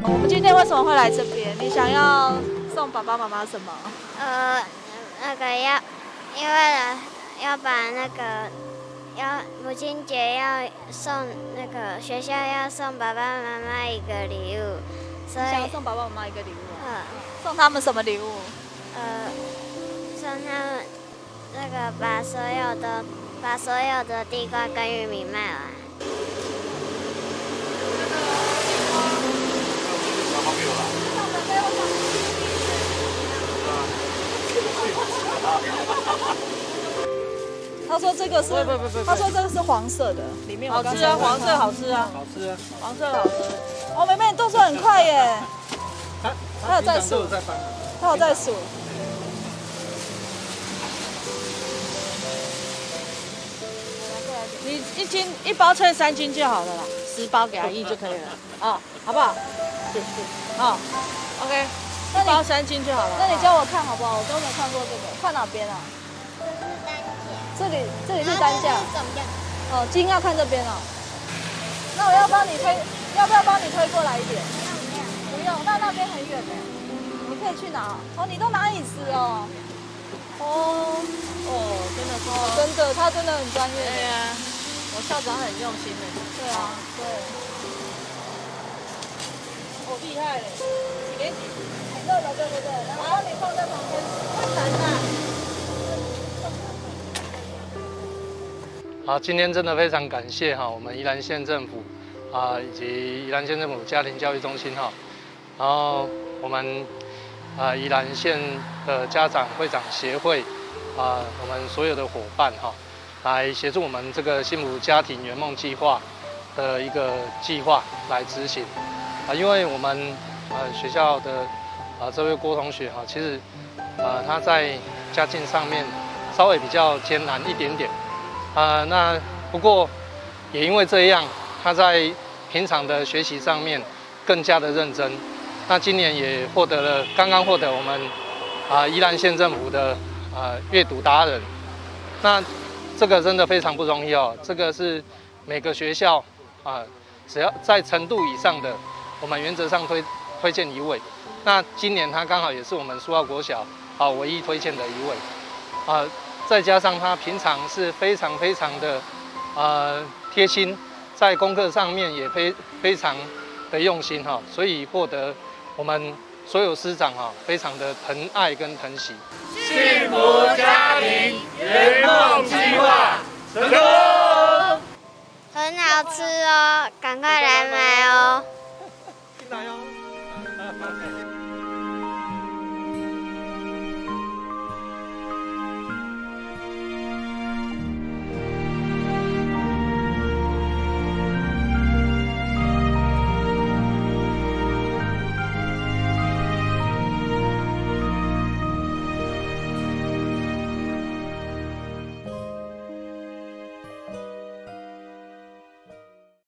我们今天为什么会来这边？你想要送爸爸妈妈什么？ 那个因为要把那个母亲节要送那个学校要送爸爸妈妈一个礼物，所以想要送爸爸妈妈一个礼物。送他们什么礼物？ 送他们那个把所有的地瓜跟玉米卖完。 他说这个是他说这个是黄色的，里面好吃啊，黄色好吃啊， 好吃啊， 黄色好吃。 哦，妹妹你动作很快耶， 他有在数，他有在数。 你一包称3斤就好了啦，10包给阿姨就可以了，好不好？OK， 一包3斤就好了。 那你教我看好不好？我都没看过这个，看哪边啊？这里是单价。哦，斤要看这边哦。那我要帮你推，要不要帮你推过来一点？不用，那边很远呢。你可以去拿。哦，你都拿椅子哦。 真的是， 真的，他真的很专业。 对呀，我校长很用心的。 对啊，对。 好厉害嘞！几年级？ 对，然后帮你放在旁边，太难了。 好，今天真的非常感谢我们宜兰县政府以及宜兰县政府家庭教育中心然后我们宜兰县的家长会长协会我们所有的伙伴来协助我们这个幸福家庭圆梦计划的一个计划来执行因为我们学校的这位郭同学其实他在家境上面稍微比较艰难一点点。那不过也因为这样，他在平常的学习上面更加的认真。那今年也刚刚获得我们宜兰县政府的阅读达人。那这个真的非常不容易哦。这个是每个学校只要在程度以上的，我们原则上推荐1位。那今年他刚好也是我们苏澳国小唯一推荐的1位再加上他平常是非常的贴心，在功课上面也非常的用心所以获得我们所有师长非常的疼爱跟疼惜。 幸福家